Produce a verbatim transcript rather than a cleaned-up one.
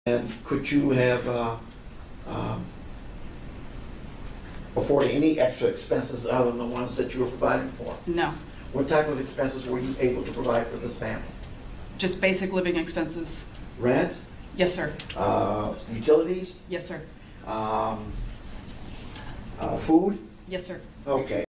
And could you have uh, um, afforded any extra expenses other than the ones that you were providing for? No. What type of expenses were you able to provide for this family? Just basic living expenses. Rent? Yes, sir. Uh, utilities? Yes, sir. Um, uh, food? Yes, sir. Okay.